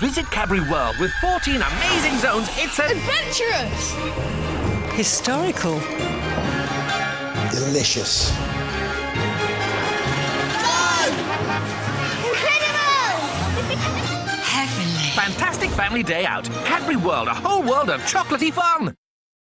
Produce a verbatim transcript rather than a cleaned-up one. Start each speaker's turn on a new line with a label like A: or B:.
A: Visit Cadbury World with fourteen amazing zones. It's a...
B: adventurous!
C: Historical.
D: Delicious.
C: Heavenly.
A: fantastic family day out. Cadbury World, a whole world of chocolatey fun.